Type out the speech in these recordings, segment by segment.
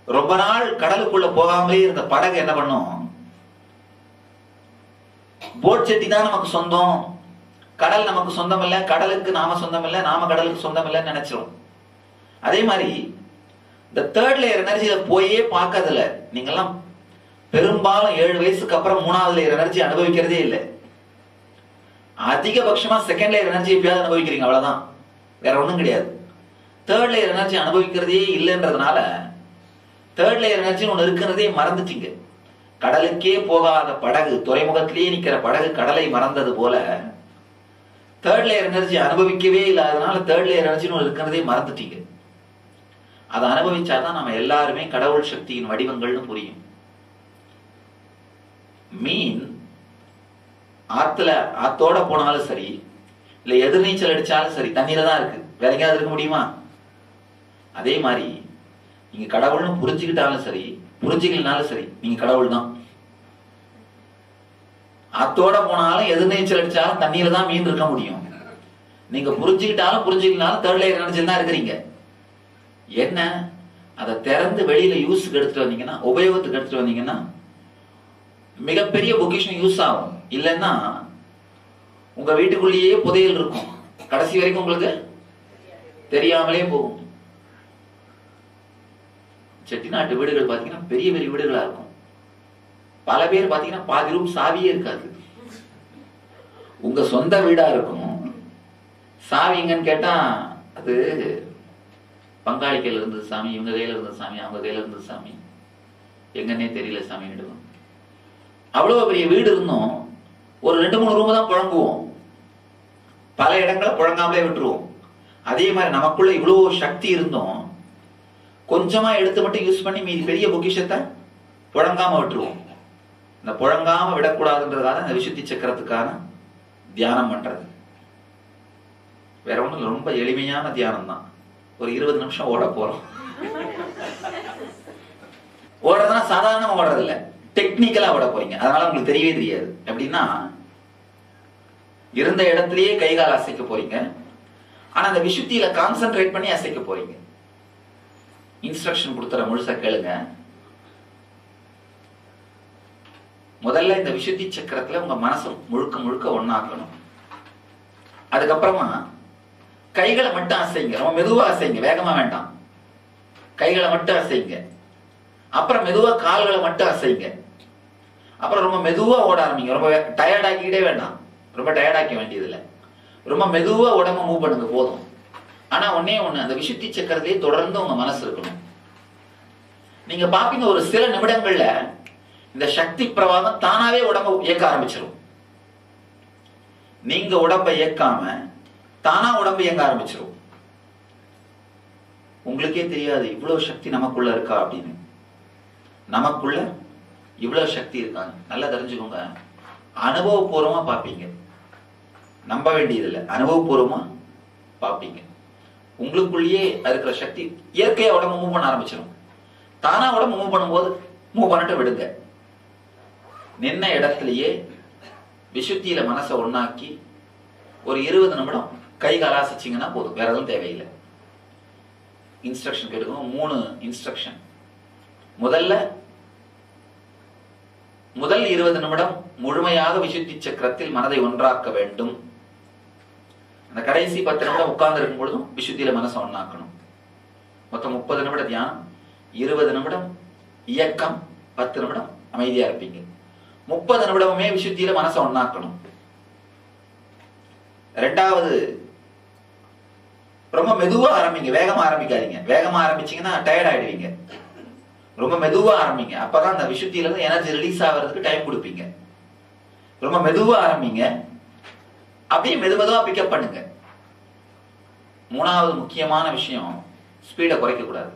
ரொம்ப நாள் கடலுக்குள்ள போகாமலே இருந்த படகு என்ன பண்ணும்? போட் செட்டி தான் நமக்கு சொந்தம், கடல் நமக்கு சொந்தம் இல்ல, கடலுக்கு நாம சொந்தம் இல்ல, நாம கடலுக்கு சொந்தம் இல்லைன்னு நினைச்சிரும். அதே மாதிரி இந்த தேர்ட் லேயர் எனர்ஜியில போயே பார்க்கறதில்ல. நீங்கெல்லாம் பெரும்பாலும் 7 வயசுக்கு அப்புறம் 3வது லேயர் எனர்ஜி அனுபவிக்கிறதே இல்லை. அதிகபட்சமா செகண்ட் லேயர் எனர்ஜி எப்பயாவது அனுபவிக்கிறீங்க, அவ்வளவுதான், வேற ஒண்ணும் கிடையாது. தேர்ட் லேயர் எனர்ஜி அனுபவிக்கிறதே இல்லைன்றதுனால தேர்ட் லேயர் எனர்ஜின்னு ஒண்ணு இருக்கிறதே மறந்துட்டீங்க. கடலுக்கே போகாத படகு, துறைமுகத்திலேயே நிக்கிற படகு கடலை மறந்தது போல தேர்ட் லேயர் எனர்ஜி அனுபவிக்கவே இல்லாதனால தேர்ட் லேயர் எனர்ஜின்னு ஒண்ணு இருக்கிறதே மறந்துட்டீங்க. அதை அனுபவிச்சாதான் நம்ம எல்லாருமே கடவுள் சக்தியின் வடிவங்கள்னு புரியும். மீன் ஆத்தோட போனாலும் சரி, இல்ல எதிர்நீச்சல் அடிச்சாலும் சரி, தண்ணீர தான் இருக்கு, வேற எங்கேயாவது இருக்க முடியுமா? அதே மாதிரி நீங்க கடவுள்னு புரிஞ்சுக்கிட்டாலும் சரி, புரிஞ்சுக்கலனாலும் சரி, நீங்க கடவுள் தான். ஆத்தோட போனாலும் எதிர்நீச்சல் அடிச்சாலும் தண்ணீர தான் மீன் இருக்க முடியும். நீங்க புரிஞ்சுக்கிட்டாலும் புரிஞ்சுக்கலனாலும் தேர்ட் லேயர் எனர்ஜியில் தான் இருக்கிறீங்க. என்ன, அதை திறந்து வெளியில யூஸுக்கு எடுத்துட்டு வந்தீங்கன்னா, உபயோகத்துக்கு எடுத்துட்டு வந்தீங்கன்னா மிகப்பெரிய பொக்கிஷன் யூஸ் ஆகும். இல்லைன்னா உங்க வீட்டுக்குள்ளேயே புதையல் இருக்கும், கடைசி வரைக்கும் உங்களுக்கு தெரியாமலே போகும். செட்டிநாட்டு வீடுகள் பாத்தீங்கன்னா பெரிய பெரிய வீடுகளா இருக்கும். பல பேர் பாத்தீங்கன்னா பாதி ரூம் சாவியே இருக்காது. உங்க சொந்த வீடா இருக்கும், சாவி எங்கன்னு கேட்டா அது பங்காளி கையில இருந்தது சாமி, இவங்க கையில இருந்தது சாமி, அவங்க கையில இருந்தது சாமி, எங்கன்னே தெரியல சாமி. அவ்வளவு பெரிய வீடு இருந்தோம், ஒரு 2-3 ரூம் தான் புழங்குவோம், பல இடங்களை புழங்காமலே விட்டுருவோம். அதே மாதிரி நமக்குள்ள இவ்வளவு சக்தி இருந்தோம், கொஞ்சமா எடுத்து மட்டும் யூஸ் பண்ணி மீதி பெரிய பொக்கிஷத்தை புழங்காம விட்டுருவோம். இந்த புழங்காம விடக்கூடாதுன்றதுக்காக இந்த விசுத்தி சக்கரத்துக்கான தியானம் பண்றது. வேற ஒண்ணும், ரொம்ப எளிமையான தியானம் தான். ஒரு 20 நிமிஷம் ஓட போறோம். ஓடுறதுனா சாதாரணமா ஓடுறது இல்ல, டெக்னிக்கலா ஓட போறீங்க. அதனால உங்களுக்கு தெரியவே தெரியாது. எப்படின்னா, இருந்த இடத்திலேயே கைகால் அசைக்க போறீங்க, ஆனா அந்த விசுத்தியில கான்சென்ட்ரேட் பண்ணி அசைக்க போறீங்க. இன்ஸ்ட்ரக்ஷன் கொடுத்துற முழுசா கேளுங்க. முதல்ல இந்த விசுத்தி சக்கரத்துல உங்க மனசு முழுக்க முழுக்க ஒன்னாக்கணும். அதுக்கப்புறமா கைகளை மட்டும் அசைங்க, ரொம்ப மெதுவா அசைங்க, வேகமா வேண்டாம். கைகளை மட்டும் அசைங்க. அப்புறம் மெதுவா கால்களை மட்டும் அசைங்க. அப்புறம் ரொம்ப மெதுவா ஓட ஆரம்பிங்க. ரொம்ப டயர்ட் ஆக்கிக்கிட்டே வேண்டாம், ரொம்ப டயர்ட் ஆக்க வேண்டியது இல்லை. ரொம்ப மெதுவா உடம்ப மூவ் பண்ணுங்க, போதும். ஆனா ஒன்னே ஒண்ணு, அந்த விசுத்தி சக்கரத்திலே தொடர்ந்து உங்க மனசு இருக்கணும். நீங்க பாப்பீங்க, ஒரு சில நிமிடங்கள்ல இந்த சக்தி பிரவாகம் தானாவே உடம்ப இயக்க ஆரம்பிச்சிடும். நீங்க உடம்ப இயக்காம தானா உடம்பு இயங்க ஆரம்பிச்சிடும். உங்களுக்கே தெரியாது இவ்வளவு சக்தி நமக்குள்ள இருக்கா அப்படின்னு. நமக்குள்ள இவ்வளவு சக்தி இருக்காங்க, நல்லா தெரிஞ்சுக்கோங்க. அனுபவபூர்வமா பாப்பீங்க, நம்ப வேண்டியதில்லை, அனுபவபூர்வமா பாப்பீங்க. உங்களுக்குள்ளேயே இருக்கிற சக்தி இயற்கையா உடம்பு மூவ் பண்ண ஆரம்பிச்சிடும். தானா உடம்பு மூவ் பண்ணும்போது மூவ் பண்ணிட்டு விடுங்க. நின்ன இடத்திலேயே விசுத்தியில மனசை ஒண்ணாக்கி ஒரு 20 நிமிடம் கை கால் அசைச்சிங்கன்னா போதும், வேற எதுவும் தேவையில்லை. இன்ஸ்ட்ரக்ஷன் கேட்டுக்கோங்க. 3 இன்ஸ்ட்ரக்ஷன். முதல் 20 நிமிடம் முழுமையாக விசுத்தி சக்கரத்தில் மனதை ஒன்றாக்க வேண்டும். அந்த கடைசி 10 நிமிடம் உட்கார்ந்து இருக்கும் பொழுதும் விசுத்தியில மனசை ஒண்ணாக்கணும். மொத்தம் 30 நிமிடம் தியானம், 20 நிமிடம் இயக்கம், 10 நிமிடம் அமைதியா இருப்பீங்க. 30 நிமிடமுமே விசுத்தியில மனசை ஒண்ணாக்கணும். ரெண்டாவது, ரொம்ப மெதுவா ஆரம்பிங்க, வேகமா ஆரம்பிக்காதீங்க. வேகமா ஆரம்பிச்சீங்கன்னா டயர்ட் ஆயிடுவீங்க. ரொம்ப மெதுவா ஆரம்பிங்க, அப்பதான் அந்த விசுத்தியில இருந்து எனர்ஜி ரிலீஸ் ஆகிறதுக்கு டைம் கொடுப்பீங்க. ரொம்ப மெதுவா ஆரம்பிங்க, அப்படியே மெதுவா பிக்கப் பண்ணுங்க. 3வது முக்கியமான விஷயம், ஸ்பீடை குறைக்க கூடாது.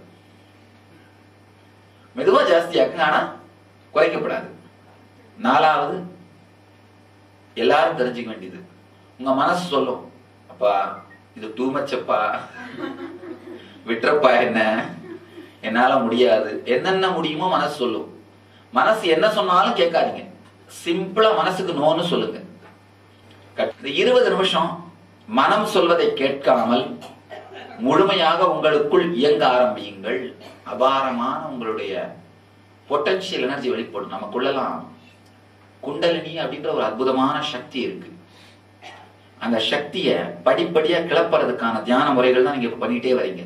மெதுவா ஜாஸ்தியாக்குங்க, ஆனா குறைக்கப்படாது. 4வது, எல்லாரும் தெரிஞ்சுக்க வேண்டியது, உங்க மனசு சொல்லும், அப்பா இது டூ மச் அப்பா, விட்டுறப்பா, என்ன என்னால முடியாது, என்னென்ன முடியுமோ மனசு சொல்லும். மனசு என்ன சொன்னாலும் கேட்காதீங்க, சிம்பிளா மனசுக்கு நோன்னு சொல்லுங்க. 20 நிமிஷம் மனம் சொல்வதை கேட்காமல் முழுமையாக உங்களுக்குள் இயங்க ஆரம்பியுங்கள். அபாரமான உங்களுடைய பொட்டன்ஷியல் எனர்ஜி வெளிப்படும். நமக்குள்ளலாம் குண்டலினி அப்படின்ற ஒரு அற்புதமான சக்தி இருக்கு. அந்த சக்தியை படிப்படியா கிளப்புறதுக்கான தியான முறைகள் தான் நீங்க பண்ணிட்டே வரீங்க.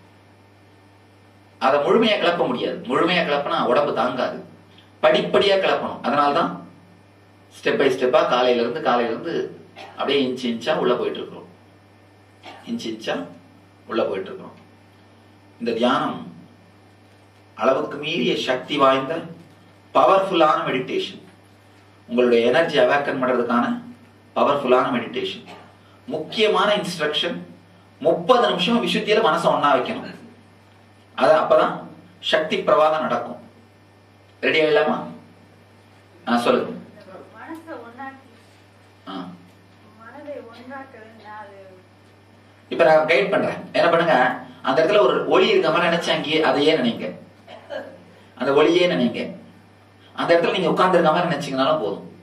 அதை முழுமையா கிளப்ப முடியாது. முழுமையா கிளப்பினா உடம்பு தாங்காது. படிப்படியா கிளப்பணும். அதனால்தான் ஸ்டெப் பை ஸ்டெப்பா காலையில இருந்து அப்படியே இன்ச்சா உள்ள போயிட்டு இருக்கிறோம். இன்ச்சா உள்ள போயிட்டு இருக்கிறோம். இந்த தியானம் அளவுக்கு மீறிய சக்தி வாய்ந்த பவர்ஃபுல்லான மெடிடேஷன். உங்களுடைய எனர்ஜி அவேக்கன் பண்றதுக்கான பவர்ஃபுல்லான மெடிடேஷன். முக்கியமான இன்ஸ்ட்ரக்ஷன், 30 நிமிஷம் விசுத்தியில மனசை ஒன்னா வைக்கணும். அப்பதான் சக்தி பிரவாதம் நடக்கும். ரெடி ஆயிடலாமா? சொல்லுங்க. இப்ப நான் கைட் பண்றேன். என்ன பண்ணுங்க, அந்த இடத்துல ஒரு ஒளி இருக்க மாதிரி நினைச்சாங்க, அதையே நினைங்க. அந்த ஒளியே நினைங்க. அந்த இடத்துல நீங்க உட்கார்ந்து இருக்க மாதிரி நினைச்சீங்கனாலும் போதும்.